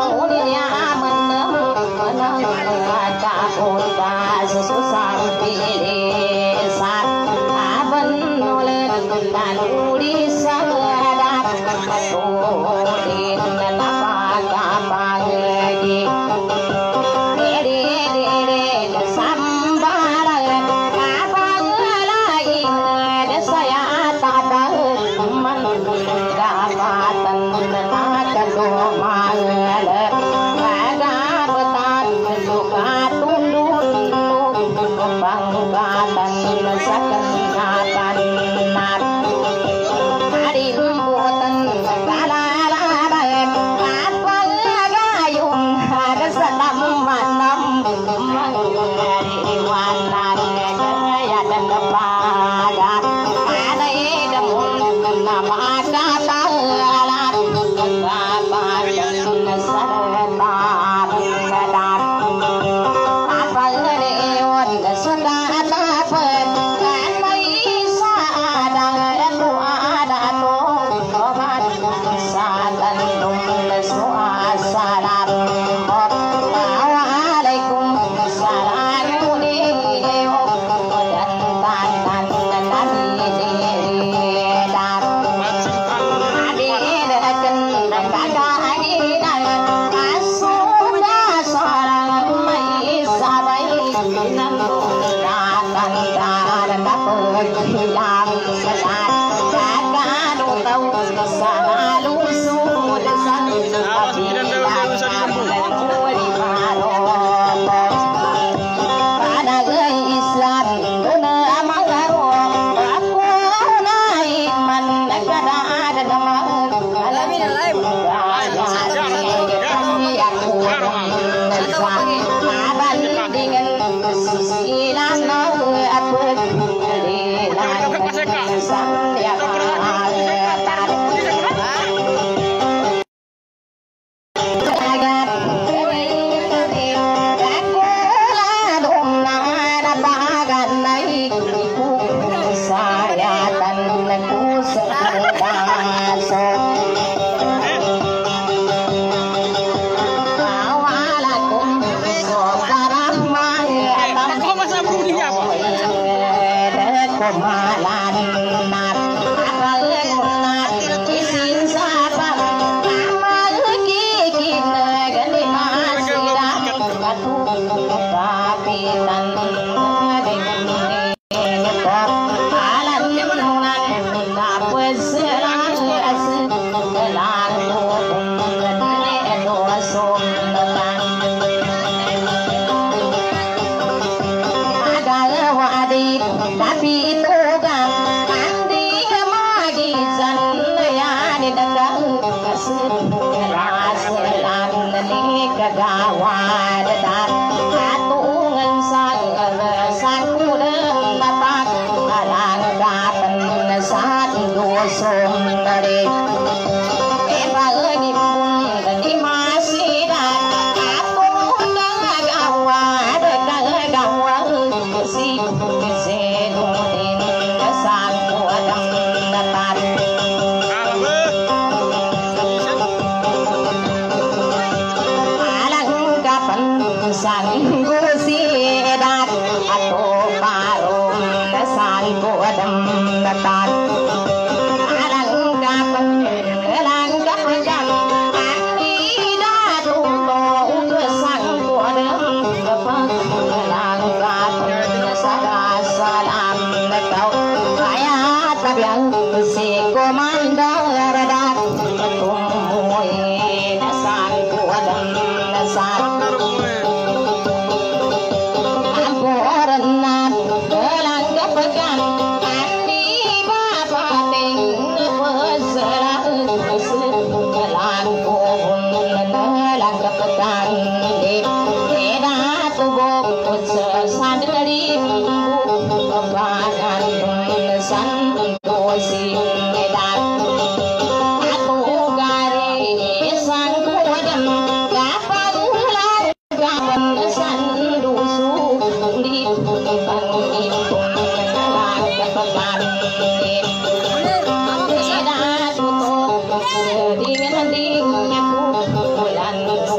Dengan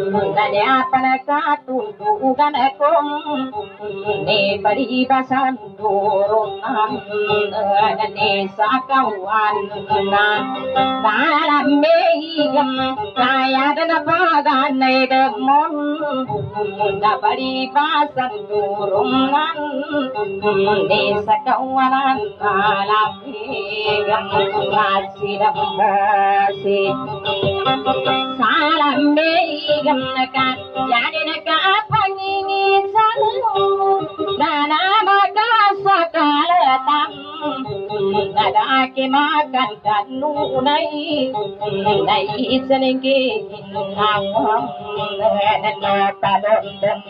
Danya panakatulugan akong ni palibasan durungan ni sakawan na dalamigam kaya na paganay demon na palibasan durungan ni sakawan dalamigam kasidam kasi salamigam nakan yani nakapangingisan nana makasakalatam nadaki makan kanunay naisaningin nawam natalondam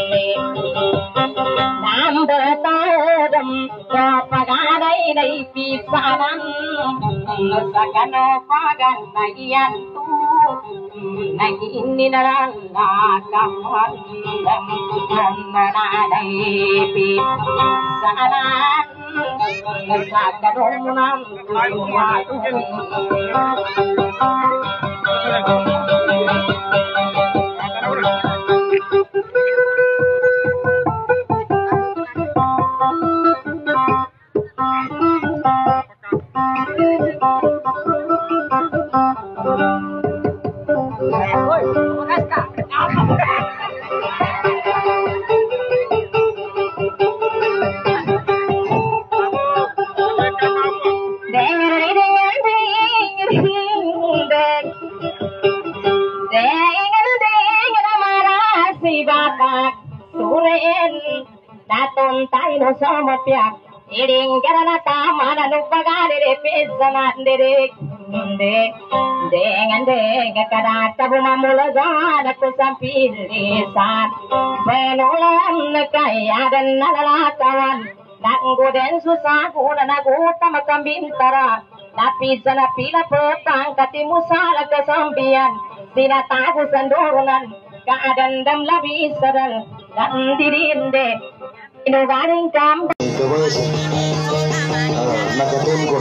nambatadam kapaganay naipisanan sakano paganayan tu naging nalalakamang nananaypi sanan sa kanunang sama pihak iring karena taman lupakan diri pesanan diri dengan kada tabu mamulagan aku sampai lisan penulan kaya dan nalalatawan nanggoden susah pun aku tamakam bintara tapi sana pila petang katimu salah kesampian sila tahu sandorungan keadaan dam lebih sadar dan dirinde garing kam nakatungkol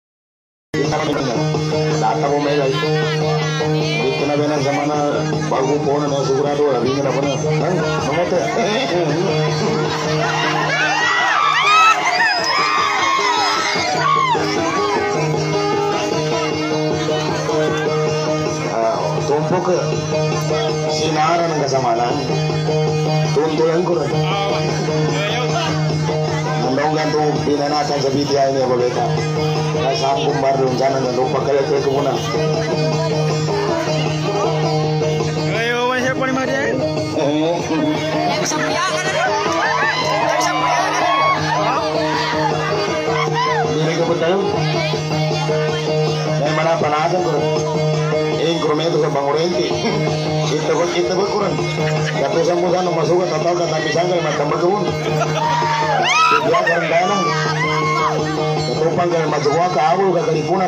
data mo may life dito na ba sa mga bago po na sigurado hindi na pa na mamete tumpok sinaran ng kasamanan tuntulan ko rin nandungan tuh pinanasan sa BTI niya babeta nasa ang kumbardong sana na lupa kaya kayo muna ayo siya po ni Maria hindi ka po tayo dahil manapanasan ko instrumento sa Bangurenti kita ko kurang tapi sa musa no masuka tataw ka tapi sangkay matambal kawun dia karang danang ketupang kaya majuwa ka awul ka kalipunan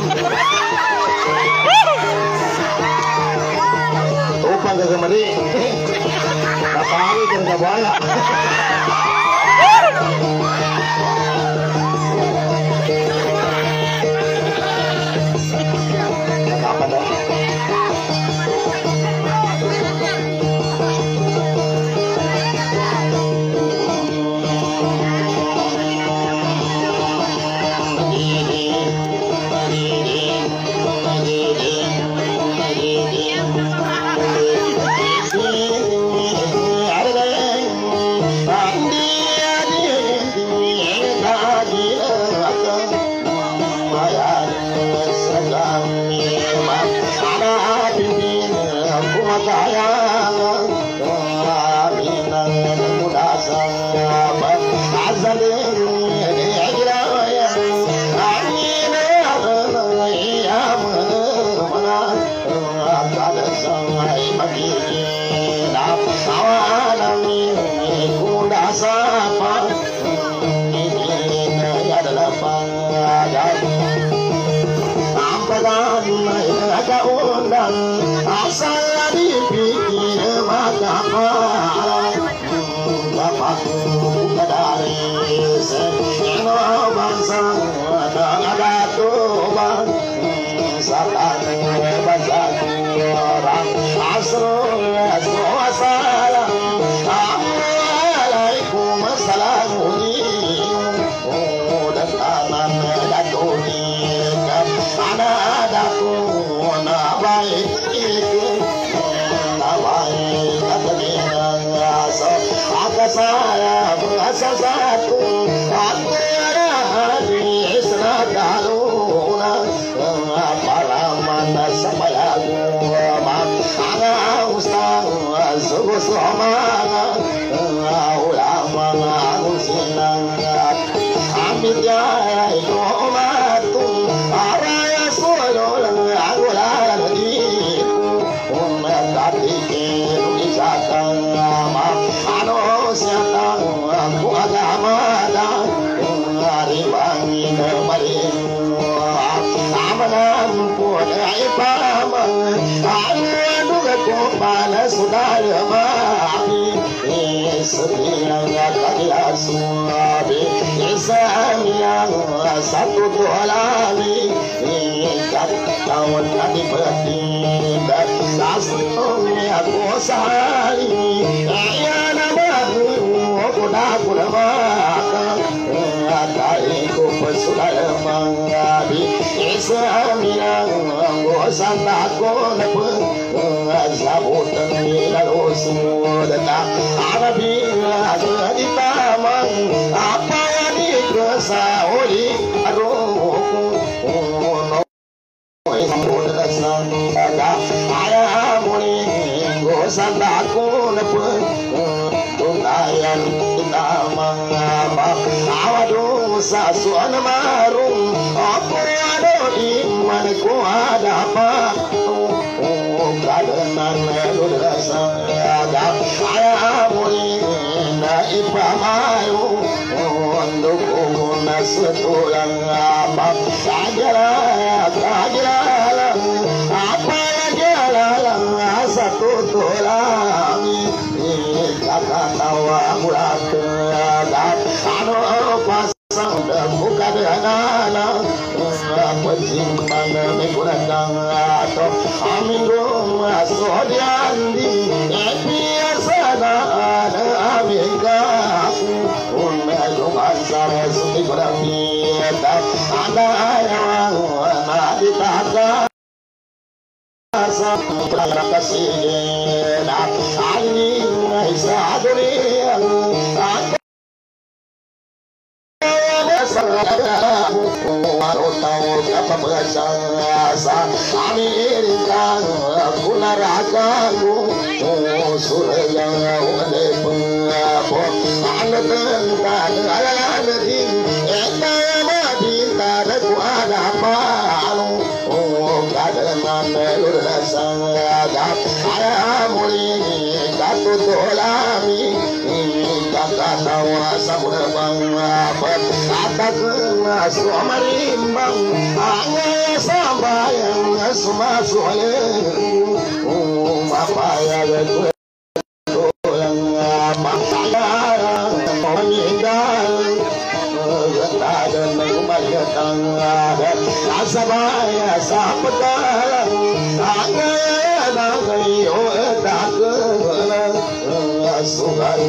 tupang ka kamari napahawi ka na bala Asal somana ulama sinang amit ya ikomatum araya sololang angulan di umatati isakang ma ano siatang aku agama dan hari bangin marin amanam pun ai pamang anu ko pala sudal maapi setiang kaya suabi isamiang satu dolali katawan adipati dan sasumi aku sari ayana baru kuda kuda maka adai ko sudal mangabi isamiang gosanta ko lepu Zabutan lalu semua datang Arabi di taman apa yang dikerasa oleh aduh ayah boleh gosan aku lepas tuntayan taman awaduh sasuan marung apa ada iman ku ada apa kadenan lurasa ada ayah boleh naik pamayu untuk nasutulang apa kajalan apa jalan satu tulang kata tawa mulat anu pasang buka dengan pencimbang menggunakan atau aminggung asodiandi biasa ada amingga umegum ansar sumi kodapi ada yang mati tak asa kasih nak ali saduri apa bahasa Amerika guna ragamu surga oleh pengapo anda tentang ala di eta mabinta ku ada apa kadenan lurasang ada ayah mulai katu dolami kata tawa sabuna bang kata kena somarimbang angin sambayang semua soalnya apa ya gue yang apa yang meninggal ada mengumaya tangga asabaya sapetalang angin nagayo tak asuhan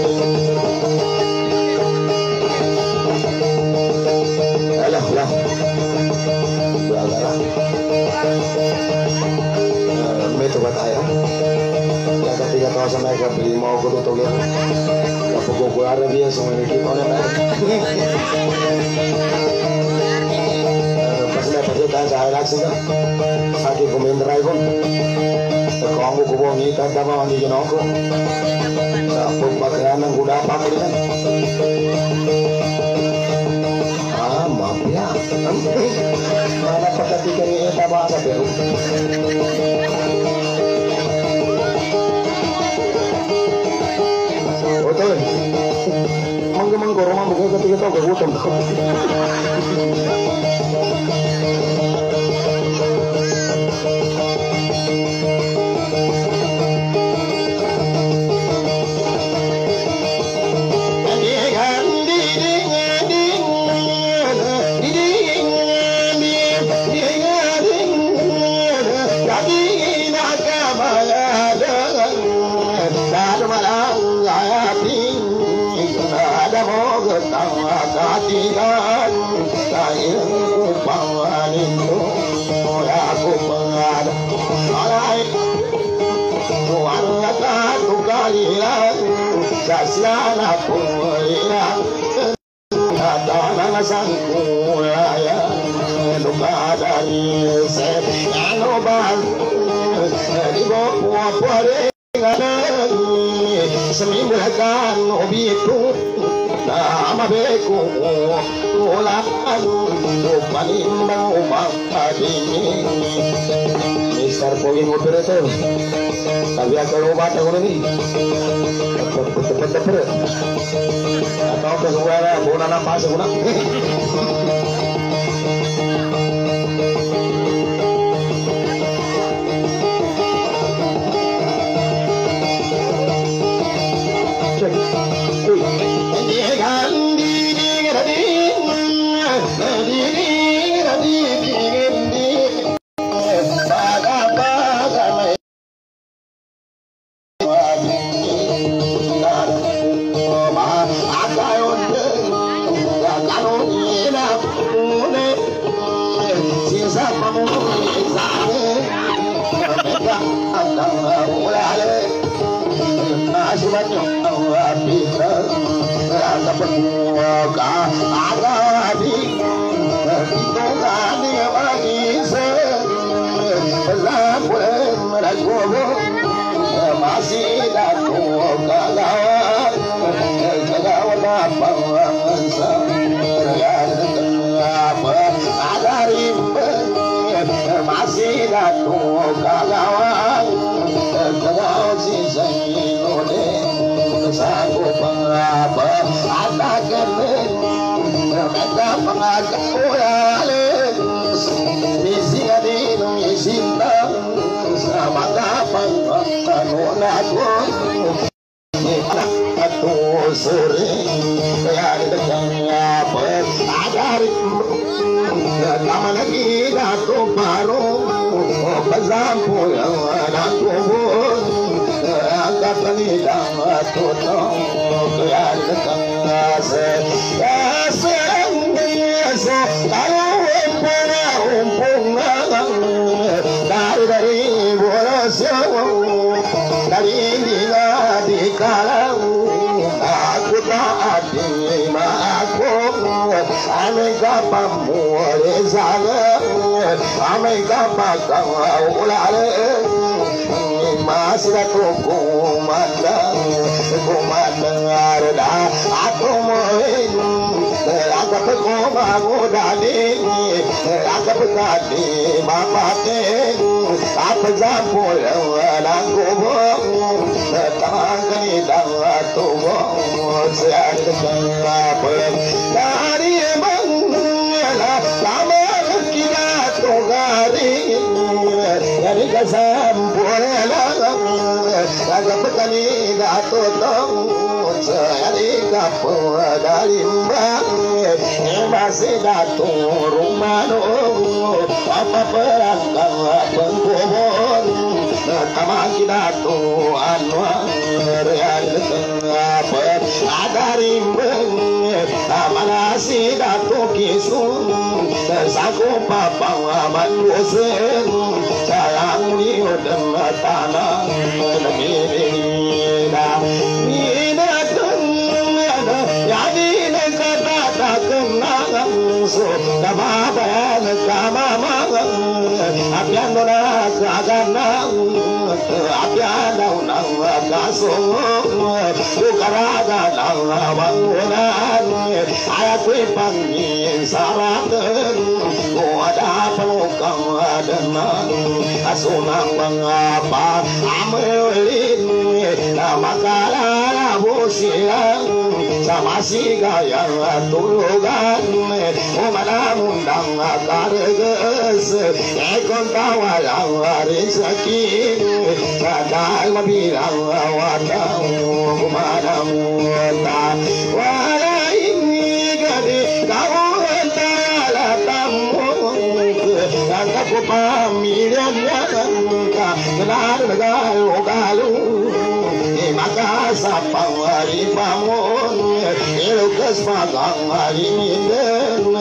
alah belalah metu bataya ya ketika kau sampai ke beli mau kudu toge ya pokok ada dia semua ini kita pas dapat dan saya laksi kan sakit komentar ikon kamu kubongi kata mau di jenoko apa pakaian yang udah apa kan maaf ya mana perhatikan ini tak bahasa baru betul menggemang ke rumah bukan ketika tahu ke hutan katikan sayangku pawalinku aku pengada alai warna katu kalian sasiana pulian katanan sangku layang duka dari sepano bal di bawah pare seminggukan hobi itu nama beku ulang panimbang umak ini Mister Pogi operator tapi kalau obat aku ini cepet-cepet atau ke suara bona nafas guna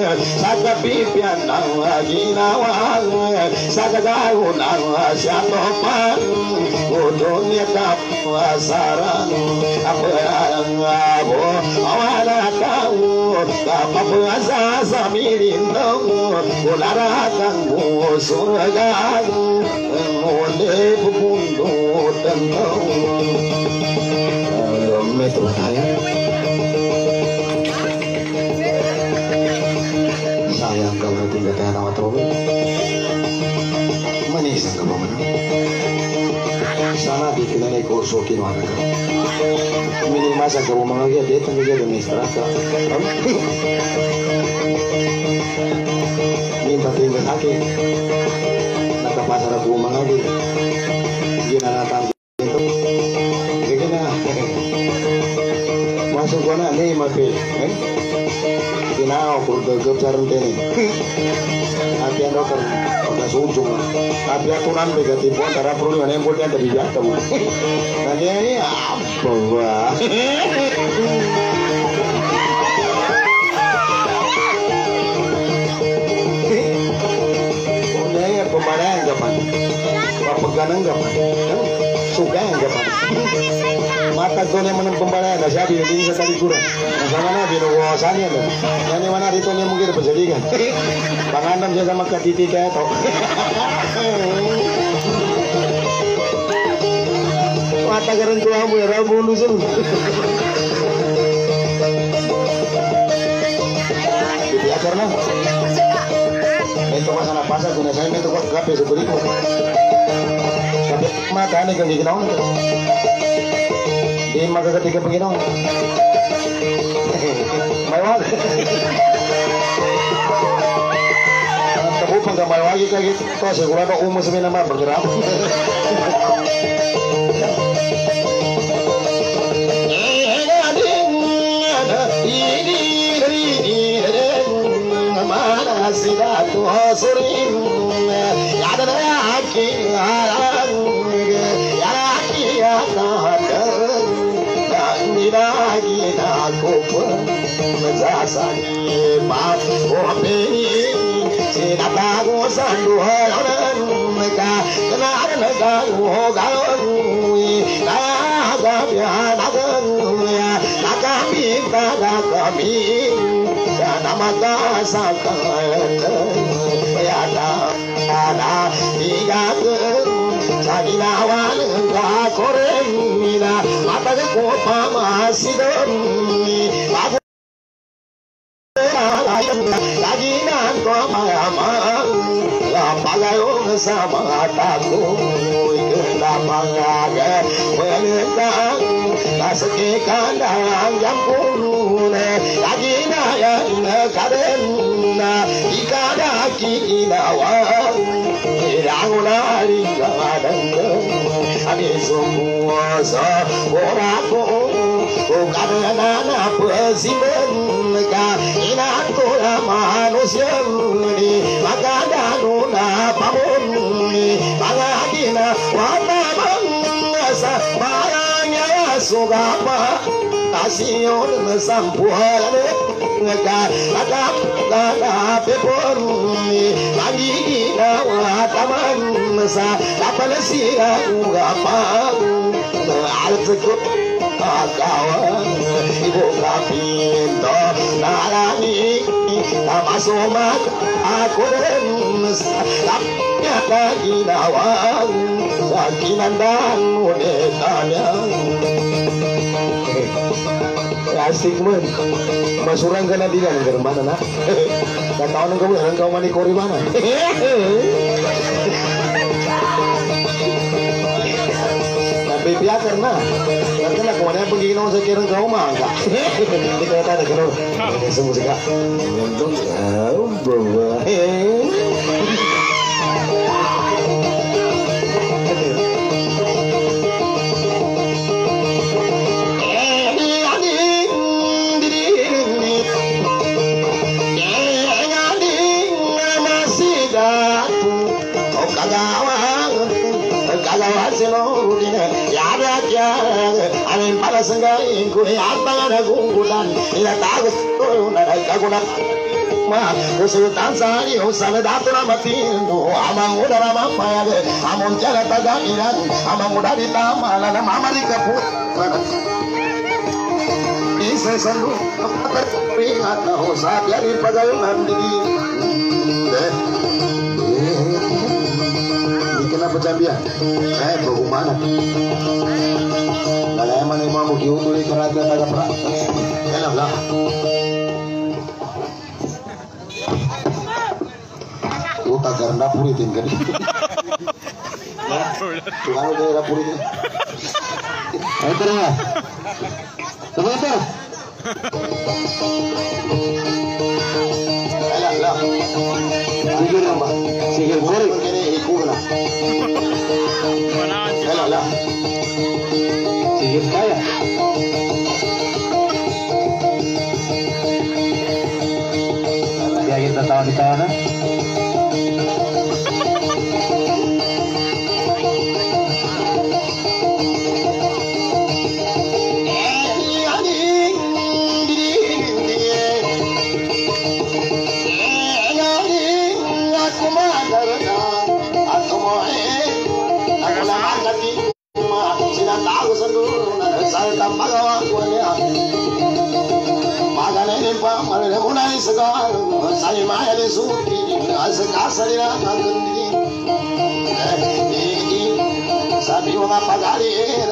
Saka pipian nang ginawa Saka daun nang syatopan Udunya kapasaran Apa yang abo awana kau Kapapasa samirindong Ularakan mo surga Mule pupundo tentang Metro saya sayang kamu tinggal di anak trobe manis ang kamu mana sana bikin na kurso kinuha ka minimas ang kamu mga gaya dito nga gaya administrata minta tinggal aki nakapasar ako mga gaya ginanatang dito gaya masuk ko na ni mape kinao ko gagap saran tene api ando kan udah sujung tapi aku nanti ganti pon cara perlu yang boleh ada di jatuh nah ini apa wah udah pemandangan kapan pegangan kapan suka yang kapan mata donya menang pembalanya dah siapa ini sekali kurang sama na binuwasannya loh yang mana itu nya mungkin berjadikan panganan saya sama katiti kayak to mata garan tua mu era bulusun dia karena itu masalah pasar guna saya itu kok kape seperti itu tapi mata ane kan dikenal di maka ketika begitu mewah tapi pangga mewah lagi kayak gitu toh segera dong umur sebenarnya mah bergerak mana sidatu surin ya ada lagi ya lagi aku pun menjasani maaf opi siapa tahu sanduhan mereka kenal negara galui naga bianagan ya kami kami dan mata sakan ya ada tiga Saginawan enggak koremina mata ke kopa masih demi aku lagi nan kopa amang lapagayo sama taku kenapa ngage menentang kasih kandang jam pulune lagi naya karena ikadaki inawang Rangunari kadang ani semua seorangku karena apa sih mereka inatku manusia ini maka danuna pamun pangagina wata mangasa maranya sugapa asion sampuan ngaka pepon lagi wataman sa kapalasiya ugapa alzekut kawan ibu kapinto narani tamasomat aku dan sapnya kaginawan sakinan dan unetanya asik men masurang kana digan ke mana nak tak tahu nang kau mani kori mana tapi biar karena aku mana pergi nong sekiran kau mah enggak kita ada kena semua sih kak untung bawa Amin para senggai ku apa ada gunggulan ila tagus tu na kagunan mah kesulitan saya usah datu nama tindu amang udah nama payah amang jalan tagairan amang udah di taman nama mama di kaput bisa sendu apa teringat tahu saat jadi pegawai diri kenapa cambian? Bagaimana? Kalau emang mau diutur di kerajaan agak berat, enak lah. Tuh tak karena puri tinggal. Kalau dia dapur itu, ayo terus. Sebentar. Enak lah. Sigir nama, sigir boleh. Enak lah. Sigir kaya. Biar kita tahu di sana. Saya maya le suti asal-asalnya nganggendi sabi wa pagari